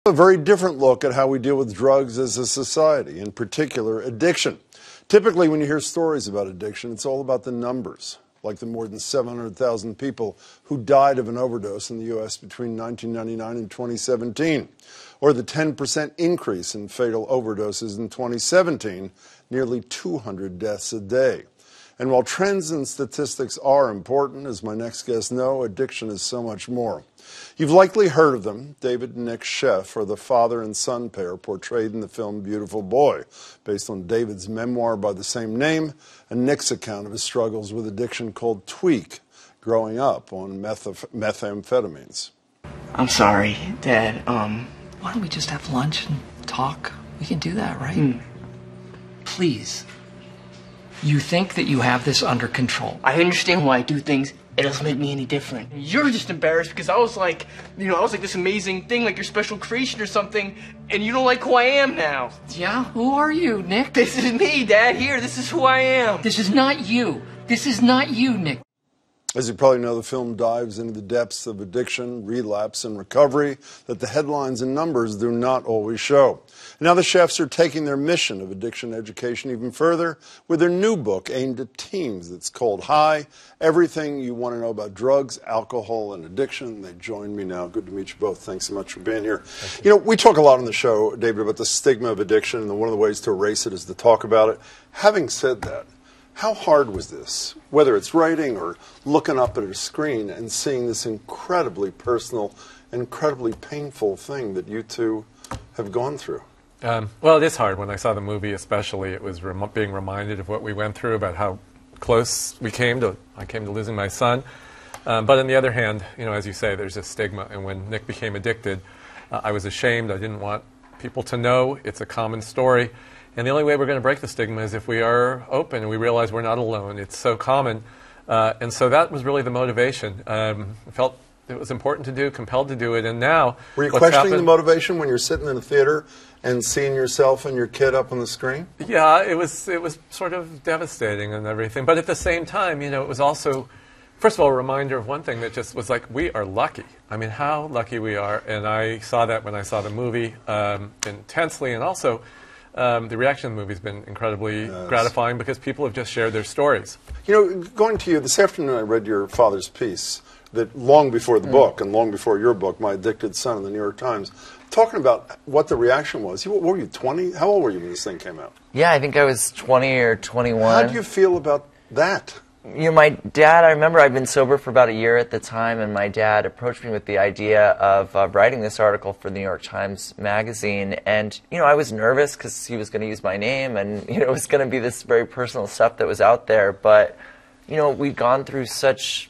A very different look at how we deal with drugs as a society, in particular addiction. Typically, when you hear stories about addiction, it's all about the numbers, like the more than 700,000 people who died of an overdose in the U.S. between 1999 and 2017, or the 10% increase in fatal overdoses in 2017, nearly 200 deaths a day. And while trends and statistics are important, as my next guests know, addiction is so much more. You've likely heard of them. David and Nic Sheff are the father and son pair portrayed in the film Beautiful Boy, based on David's memoir by the same name and Nic's account of his struggles with addiction called Tweak, growing up on methamphetamines. I'm sorry, Dad. Why don't we just have lunch and talk? We can do that, right? Please. You think that you have this under control. I understand why I do things. It doesn't make me any different. You're just embarrassed because I was like, I was like this amazing thing, like your special creation or something, and you don't like who I am now. Yeah? Who are you, Nic? This is me, Dad. Here, this is who I am. This is not you. This is not you, Nic. As you probably know, the film dives into the depths of addiction, relapse, and recovery that the headlines and numbers do not always show. And now the Sheffs are taking their mission of addiction education even further with their new book aimed at teens that's called High, Everything You Want to Know About Drugs, Alcohol, and Addiction. They join me now. Good to meet you both. Thanks so much for being here. You know, we talk a lot on the show, David, about the stigma of addiction, and one of the ways to erase it is to talk about it. Having said that, how hard was this, whether it's writing or looking up at a screen and seeing this incredibly personal, incredibly painful thing that you two have gone through? Well, it is hard. When I saw the movie especially, it was being reminded of what we went through, about how close I came to losing my son. But on the other hand, as you say, there's a stigma. And when Nic became addicted, I was ashamed. I didn't want people to know. It's a common story. And the only way we're going to break the stigma is if we are open and we realize we're not alone. It's so common. And so that was really the motivation. I felt it was important to do, compelled to do it. And now, were you questioning the motivation when you're sitting in the theater and seeing yourself and your kid up on the screen? Yeah, it was sort of devastating and everything. But at the same time, it was also, first of all, a reminder of one thing that just was like, we are lucky. I mean, how lucky we are. And I saw that when I saw the movie intensely. And also, the reaction to the movie has been incredibly gratifying because people have just shared their stories. Going to you, this afternoon I read your father's piece that long before the book and long before your book, My Addicted Son, in the New York Times, talking about what the reaction was. What were you, 20? How old were you when this thing came out? Yeah, I think I was 20 or 21. How do you feel about that? My dad, I remember I'd been sober for about a year at the time, and my dad approached me with the idea of writing this article for the New York Times Magazine. And, I was nervous because he was going to use my name, and, it was going to be this very personal stuff that was out there. But, we'd gone through such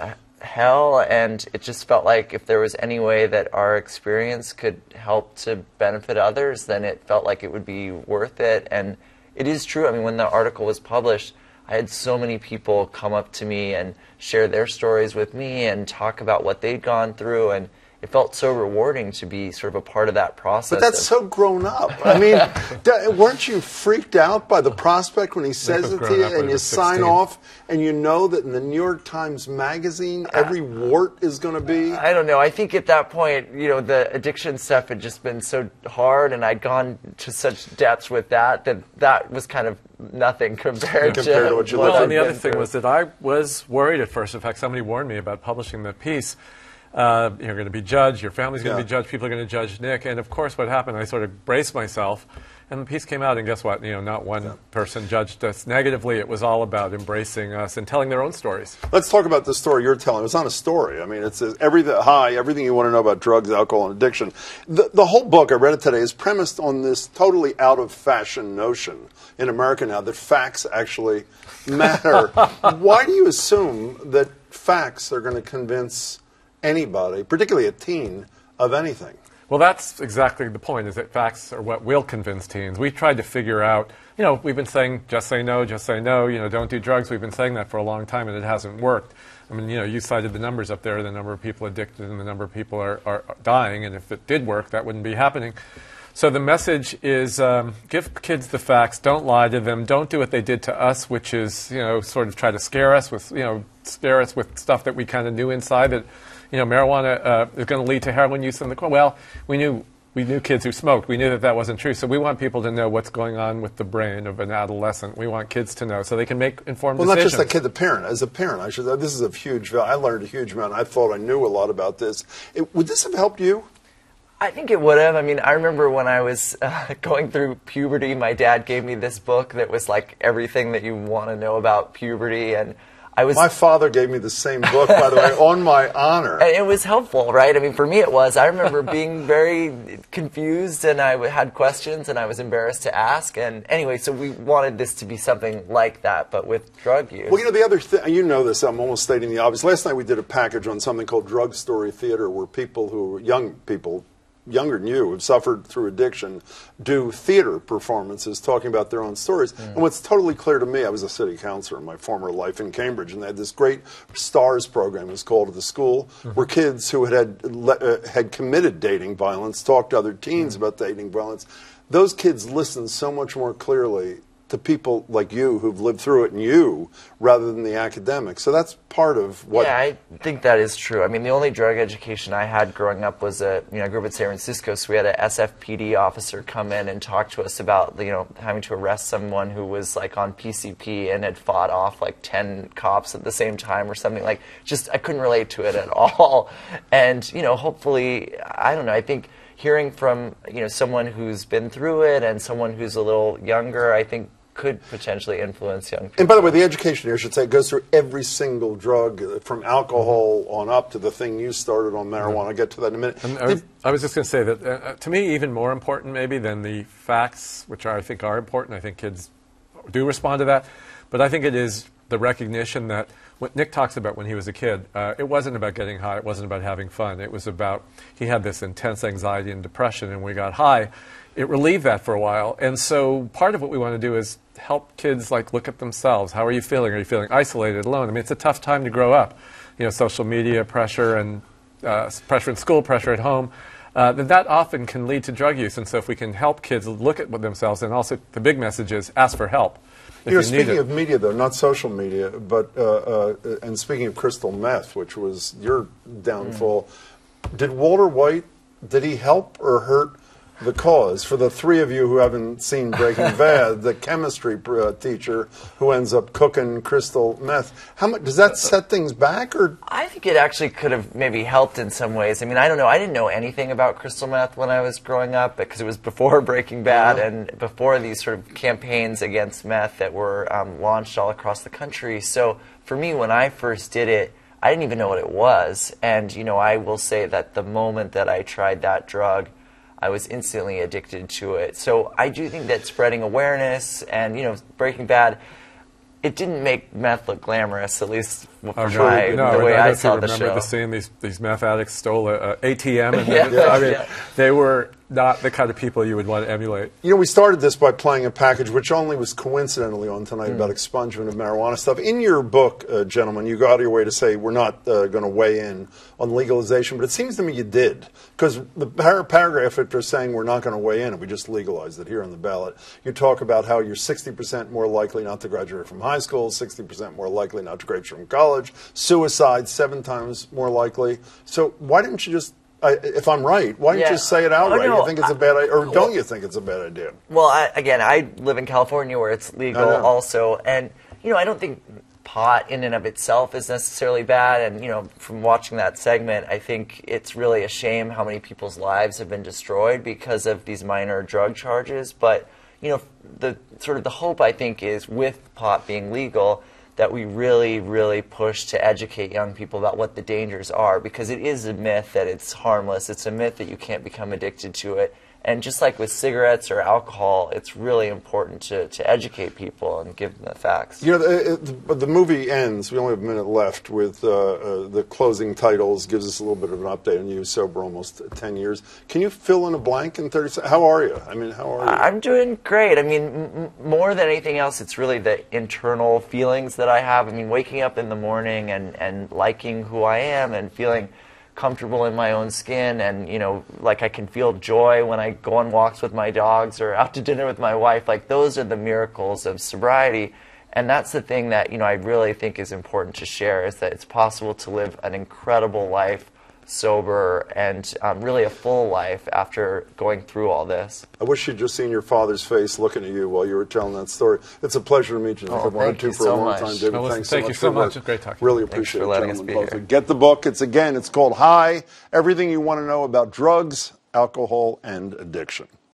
hell, and it just felt like if there was any way that our experience could help to benefit others, then it felt like it would be worth it. And it is true. I mean, when the article was published, I had so many people come up to me and share their stories with me and talk about what they'd gone through, and it felt so rewarding to be sort of a part of that process. But that's so grown up. I mean, weren't you freaked out by the prospect when he says it to you and you sign off and you know that in the New York Times Magazine every wart is going to be? I don't know. I think at that point, the addiction stuff had just been so hard, and I'd gone to such depths with that was kind of nothing compared to what you lived. Well, and the other thing was that I was worried at first. In fact, somebody warned me about publishing the piece. You're going to be judged, your family's going to be judged, people are going to judge Nic. And of course what happened, I sort of braced myself, and the piece came out, and guess what? Not one person judged us negatively. It was all about embracing us and telling their own stories. Let's talk about the story you're telling. It's not a story. I mean, it's everything you want to know about drugs, alcohol, and addiction. The whole book, I read it today, is premised on this totally out-of-fashion notion in America now that facts actually matter. Why do you assume that facts are going to convince anybody, particularly a teen, of anything? Well, that's exactly the point, is that facts are what will convince teens. We tried to figure out, we've been saying, just say no, don't do drugs. We've been saying that for a long time, and it hasn't worked. I mean, you cited the numbers up there, the number of people addicted and the number of people are dying, and if it did work, that wouldn't be happening. So the message is give kids the facts, don't lie to them, don't do what they did to us, which is, sort of try to scare us with stuff that we kind of knew inside that, marijuana is going to lead to heroin use in the core. Well, we knew we knew kids who smoked. We knew that that wasn't true. So we want people to know what's going on with the brain of an adolescent. We want kids to know so they can make informed decisions. Well, not just the kid, the parent. As a parent, this is a huge value. I learned a huge amount. I thought I knew a lot about this. Would this have helped you? I think it would have. I mean, I remember when I was going through puberty, my dad gave me this book that was like everything that you want to know about puberty, and my father gave me the same book, by the way, on my honor. And it was helpful, right? I mean, for me it was. I remember being very confused, and I had questions, and I was embarrassed to ask. And anyway, so we wanted this to be something like that, but with drug use. Well, you know, the other thing, you know this, I'm almost stating the obvious. Last night we did a package on something called Drug Story Theater, where young people, younger than you, have suffered through addiction, do theater performances talking about their own stories. And what's totally clear to me, I was a city councilor in my former life in Cambridge, and they had this great STARS program, it was called, at the school, where kids who had committed dating violence talked to other teens about dating violence. Those kids listened so much more clearly to people like you who've lived through it, and you, rather than the academics. So that's part of what... Yeah, I think that is true. I mean, the only drug education I had growing up was I grew up in San Francisco, so we had a SFPD officer come in and talk to us about, having to arrest someone who was like on PCP and had fought off like 10 cops at the same time or something. Like, just, I couldn't relate to it at all. And, hopefully, I don't know, I think hearing from, someone who's been through it and someone who's a little younger, I think could potentially influence young people. And by the way, the education here, I should say, goes through every single drug, from alcohol on up to the thing you started on marijuana. I'll get to that in a minute. I was just going to say that, to me, even more important maybe than the facts, which I think are important. I think kids do respond to that. But I think it is the recognition that what Nic talks about when he was a kid, it wasn't about getting high. It wasn't about having fun. It was about, he had this intense anxiety and depression, and when he got high, it relieved that for a while. And so part of what we want to do is help kids look at themselves. How are you feeling? Are you feeling isolated, alone? I mean, it's a tough time to grow up. Social media pressure and pressure in school, pressure at home. That often can lead to drug use. And so if we can help kids look at themselves, and also the big message is ask for help. Speaking of media, though, not social media, but and speaking of crystal meth, which was your downfall, did Walter White, did he help or hurt the cause? For the three of you who haven't seen Breaking Bad, the chemistry teacher who ends up cooking crystal meth, how much does that set things back? Or I think it actually could have maybe helped in some ways. I mean, I don't know. I didn't know anything about crystal meth when I was growing up, because it was before Breaking Bad and before these sort of campaigns against meth that were launched all across the country. So for me, when I first did it, I didn't even know what it was. And, I will say that the moment that I tried that drug, I was instantly addicted to it. So I do think that spreading awareness and, Breaking Bad, it didn't make meth look glamorous, at least the way I saw the show. I remember the scene, these meth addicts stole an ATM, and they were not the kind of people you would want to emulate. We started this by playing a package, which only was coincidentally on tonight, about expungement of marijuana stuff. In your book, gentlemen, you go out of your way to say we're not going to weigh in on legalization, but it seems to me you did. Because the paragraph after saying we're not going to weigh in, and we just legalized it here on the ballot, you talk about how you're 60% more likely not to graduate from high school, 60% more likely not to graduate from college, suicide 7 times more likely. So why didn't you just... if I'm right, why don't you just say it outright? You think it's a bad idea, or don't you think it's a bad idea? Well, I live in California where it's legal also, and I don't think pot in and of itself is necessarily bad. And from watching that segment, I think it's really a shame how many people's lives have been destroyed because of these minor drug charges. But the hope, I think, is with pot being legal, that we really, really push to educate young people about what the dangers are, because it is a myth that it's harmless. It's a myth that you can't become addicted to it. And just like with cigarettes or alcohol, it's really important to educate people and give them the facts. The movie ends, we only have a minute left, with the closing titles, gives us a little bit of an update on you, sober almost 10 years. Can you fill in a blank in 30 seconds? How are you? How are you? I'm doing great. More than anything else, it's really the internal feelings that I have. Waking up in the morning and liking who I am and feeling comfortable in my own skin, and I can feel joy when I go on walks with my dogs or out to dinner with my wife. Those are the miracles of sobriety, and that's the thing that I really think is important to share, is that it's possible to live an incredible life sober, and really a full life after going through all this. I wish you'd just seen your father's face looking at you while you were telling that story. It's a pleasure to meet you. Oh, I've wanted thank you to for a so long much. time, David. Well, listen, Thanks thank so you much so for your much. work. It's great talking. Really Thanks appreciate for it, letting us gentlemen, be both of here. you. Get the book. It's called High, Everything You Want to Know About Drugs, Alcohol, and Addiction.